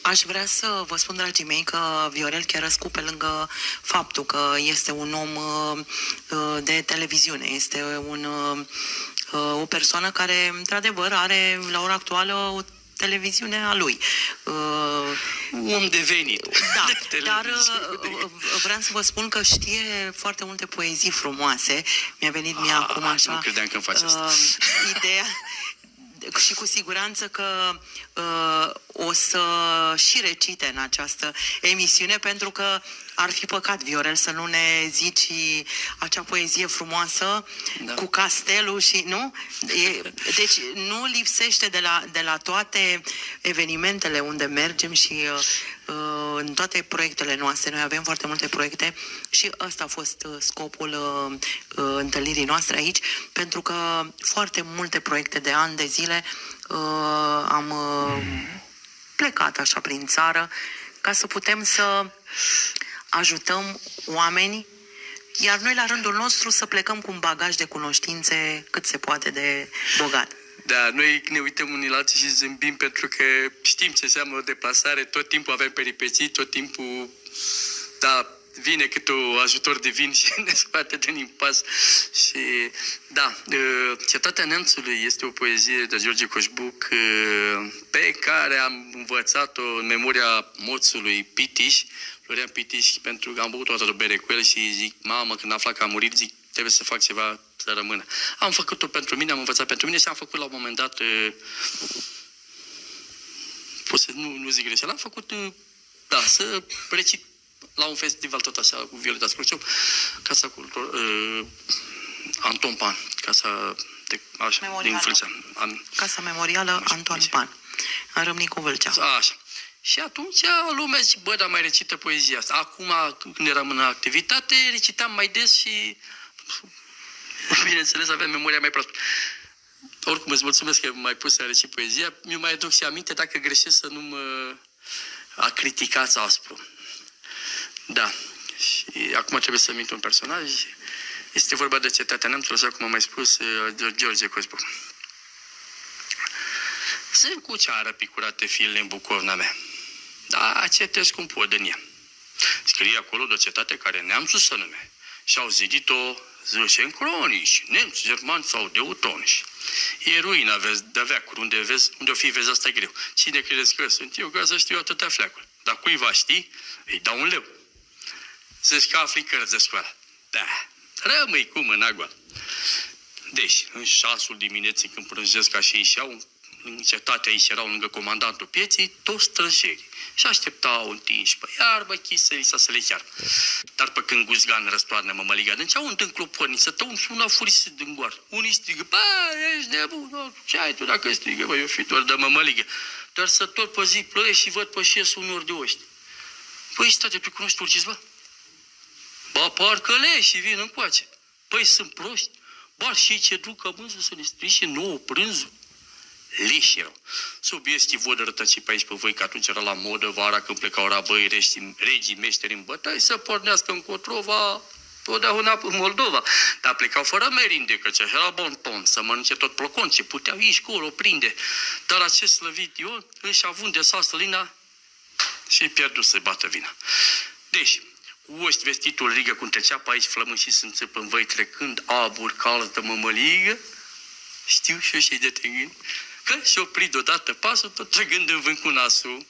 Aș vrea să vă spun, dragii mei, că Viorel Cherăscu, pe lângă faptul că este un om de televiziune, este o persoană care, într-adevăr, are la ora actuală o televiziune a lui. Un om devenit. Da, dar vreau să vă spun că știe foarte multe poezii frumoase. Mi-a venit mie acum așa... Nu credeam că îmi faci asta. Ideea... Și cu siguranță că o să și recite în această emisiune, pentru că ar fi păcat, Viorel, să nu ne zici acea poezie frumoasă cu castelul și, nu? Deci nu lipsește de la toate evenimentele unde mergem și în toate proiectele noastre. Noi avem foarte multe proiecte și ăsta a fost scopul întâlnirii noastre aici, pentru că foarte multe proiecte de ani de zile am plecat așa prin țară ca să putem să ajutăm oameni, iar noi la rândul nostru să plecăm cu un bagaj de cunoștințe cât se poate de bogat. Da, noi ne uităm unii la alții și zâmbim pentru că știm ce înseamnă o deplasare, tot timpul avem peripeții, tot timpul, da, vine câte un ajutor divin și ne scoate din impas. Și, da, Cetatea Neamțului este o poezie de George Coșbuc pe care am învățat-o în memoria moțului Pitiș, Florian Pitiș, pentru că am băut o dată de bere cu el și zic, mamă, când afla că a murit, zic, trebuie să fac ceva să rămână. Am făcut-o pentru mine, am învățat pentru mine și am făcut la un moment dat, pot să nu zic greșeală, am făcut, da, să recit la un festival tot așa, cu Violeta Scruciu, Casa Cultură, Anton Pan, Casa de, așa, din Vâlcea. Casa Memorială Anton Pan, în Râmnicu Vâlcea. Așa. Și atunci lumea zice, bă, dar mai recită poezia asta. Acum, când eram în activitate, recitam mai des și, bineînțeles, aveam memoria mai proastă. Oricum, îți mulțumesc că m-ai pus să recit poezia. Mi mai aduc și aminte, dacă greșesc, să nu mă criticați aspru. Da. Și acum trebuie să mint un personaj. Este vorba de Cetatea Neamțului, așa cum am mai spus, George Coșbuc. Sunt cu ceară picurate fiile în bucovna mea. Da, cetesc cum pot din ea. Scrie acolo de o cetate care Neamțul să nume. Și-au zidit-o zâșeni cronici, nemți, germani sau teutonici. E ruina, vezi, de veacuri, unde o fi, vezi, asta e greu. Cine credeți că sunt eu, ca să știu atâtea fleacuri? Dar cuiva știi, îi dau un leu. Zici că afli cărți de școală. Da, rămâi cu mâna goală. Deci, în 6 dimineții, când prânjesc ca și ieșeau, în cetatea aici erau lângă comandantul pieței, toți străjeri. Și așteptau întinși pe iarbă, chisărița să le chiar. Dar pe când guzgan răstoarnă mămăliga dâncea, un tânclopornic să tău una furisit din goară. Unii strigă, bă, ești nebun, ce ai tu dacă strigă, bă, eu fi doar de mămăligă. Doar să tot pe zi ploiești și văd pe șes unori de oști. Păi, state, tu cunoști turciți, bă? Ba, parcă le și vin încoace. Păi, sunt proști. Ba, și ce duc amânzul să ne strice nouă prânzul. Leși erau. Subiestii vodă rătăci pe aici pe voi, că atunci era la modă vara când plecau rabăi, regii meșteri în bătăi, să pornească în Cotrova, totdeauna în Moldova. Dar plecau fără merinde, că așa era bon ton, să mănânce tot plăcon, ce puteau aici colo prinde. Dar acest slăvit Ion își avut de sasă lina și pierdut să-i bată vina. Deci, cu oști vestitul rigă, cum trecea pe aici flămând și să înțep în văi trecând, abur calz de mămăligă, știu și eu și de tengâni, că și-a oprit deodată pasul, tot trăgând în vânt cu nasul.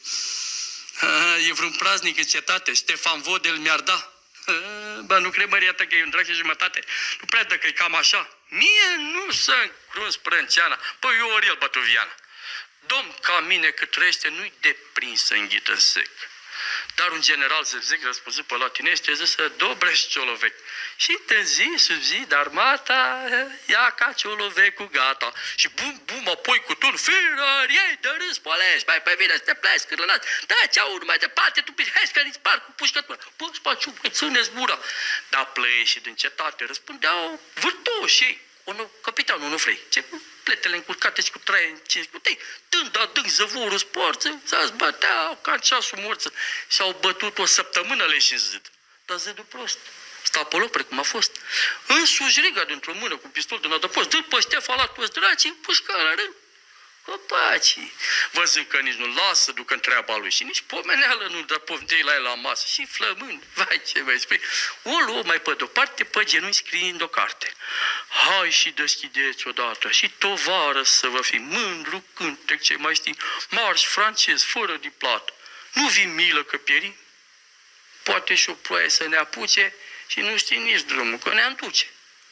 E vreun praznic în cetate, Ștefan Vodel mi-ar da. Bă, nu cred, Maria, că e un drag și jumătate. Nu prea că e cam așa. Mie nu să-mi cruns prânceana, păi eu ori el bătuviana. Domn ca mine cât trăiește, nu-i deprins să înghită sec. Dar un general zevzec răspunzut pe latinește zise, Dobrești Ciolovec. Și târzi sub zi de armata, ia ca Ciolovecul gata. Și bum, bum, apoi cu tur, firăriei de râs, polești, mai pe vine să te pleci, cârlănați. Da, ce-au mai departe, tu hai că nici par cu pușcătură. Pă, spaciu, păi, țâneți gura. Dar plăieșii din cetate răspundeau vârtoșii. Capitanul Onufrei, ce pletele încurcate și cu traie în cinci cutei, dând adânc zăvorul sporță, să-ți băteau ca ceasul morță. Și-au bătut o săptămână leși în zid. Dar zidul prost. Sta pe loc precum a fost. Însuși riga dintr-o mână cu pistol din adăpost, dă pe Ștefan la toți dracii, împușcă la rând. Copacii, văzând că nici nu lasă, ducă în treaba lui și nici pomeneală nu dă poftii la el la masă și flămând, vai ce vei spui, o luă mai pe de-o parte, pe genunchi scriind o carte. Hai și deschideți odată și tovară să vă fi mândru cântec ce mai știi, marș francez fără de plată. Nu vi milă că pierim? Poate și o ploaie să ne apuce și nu știi nici drumul, că ne-am duce.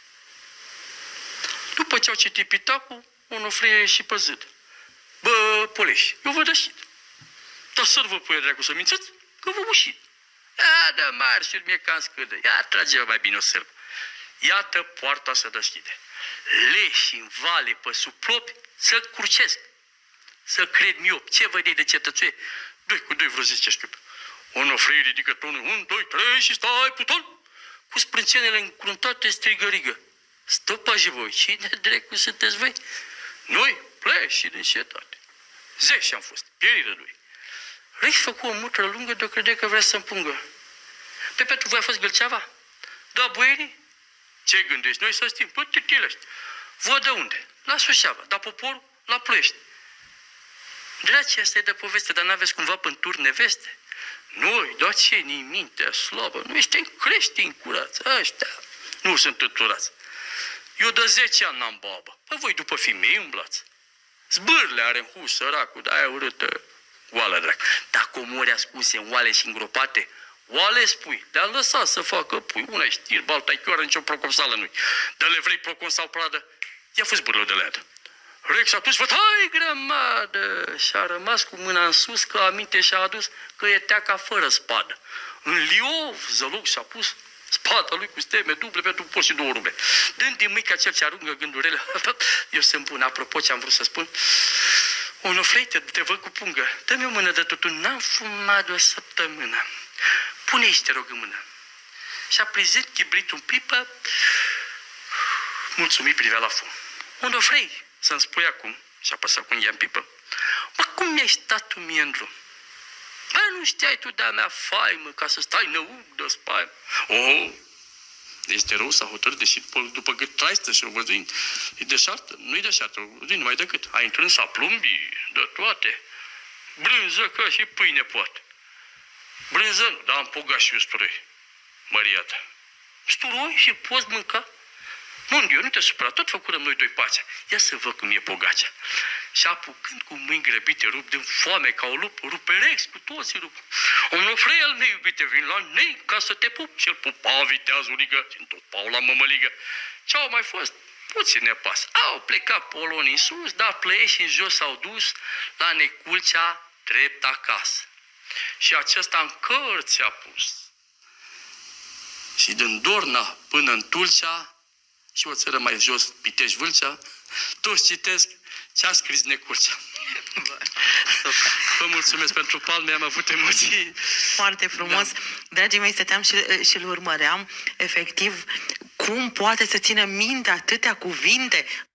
După ce au citit pitacul, Onofrie și pe zid. Bă, Poleși, eu vă deschid. Dar să-l vă pui dracu să mințați, că vă bușit. Ia dă marșuri, mie cam scâdă. Ia trage-vă mai bine o sârbă. Iată poarta se deschide. Leși în vale pe sub plopi să curcesc. Să cred miop. Ce vădei de cetățuie? 2 cu 2 vreo 10 șchiupe. Onofrie ridică tonul. 1, 2, 3 și stai puton. Cu sprâncenele încruntate strigărigă. Stăpași voi, cine dracu sunteți voi? Noi pleși din cetate. 10 am fost, pierire lui. Rex făcu o mutră lungă de-o crede că vrea să împungă. Pe pentru voi a fost Gâlceava? Da, boierii? Ce gândești? Noi să știm, tot titilești. Vă de unde? La Suceava, dar poporul la Ploiești. Dragi, asta e de poveste, dar n-aveți cumva pânturi neveste? Noi, dar ce mintea slabă, noi suntem creștini curați, ăștia nu sunt tăturați. Eu de 10 ani n-am babă. Păi voi după femei umblați. Zbârle are în hus, săracul, de aia urâtă. Oală, dracu. Dacă omori ascunse în oale și îngropate, oale spui, de-a lăsat să facă pui. Una-i știr, alta-i chioară, nicio procomsală nu-i. De le vrei procomsal pradă, ia fă zbârlă de leadă. Rex atunci vă tai grămadă și a rămas cu mâna în sus că aminte și-a adus că e teaca fără spadă. În Liov, zăloc și-a pus spada lui cu steme duble pentru post și 2 ruble. Dând din mâica cel ce aruncă gândurile, eu să-mi pun, apropo ce am vrut să spun, Onofrei, te văd cu pungă, dă-mi o mână de tutun, n-am fumat de o săptămână. Pune aici, te rog, în mână. Și aprinzând chibritul în pipă, mulțumit privea la fum. Onofrei, să-mi spui acum, și apăsă cu unghia în pipă, mă, cum mi-ai stat tu mie în drum? Bă, nu știai tu de-a mea faimă ca să stai năuc de spaimă. Oh, este rău s-a hotărât, deși după cât traistă și o văzuind, e deșartă, nu-i deșartă, nu numai decât. Ai întrâns a plumbii de toate, brânză ca și pâine poate. Brânză nu, dar am pogat și usturoi, măria ta. Usturoi și poți mânca? Mundiu, nu te supăra, tot făcurăm noi 2 pacea. Ia să văd cum e pogacea. Și apucând cu mâini grăbite, rup din foame ca o lupă, rupe Rex, cu toții rup. Onofrei al meu iubite, vin la nei ca să te pup. Și-l pupa viteazul și întopau la mămăligă. Ce-au mai fost? Puțin ne pasă. Au plecat polonii în sus, dar Ploiești în jos s-au dus la Neculcea drept acasă. Și acesta în cărți a pus. Și din Dorna până în Tulcea, și o țără mai jos, Pitești-Vâlcea, toți citesc ce a scris Neculcea. Vă mulțumesc pentru palme, am avut emoții. Foarte frumos. Da. Dragii mei, stăteam și îl urmăream, efectiv, cum poate să țină minte atâtea cuvinte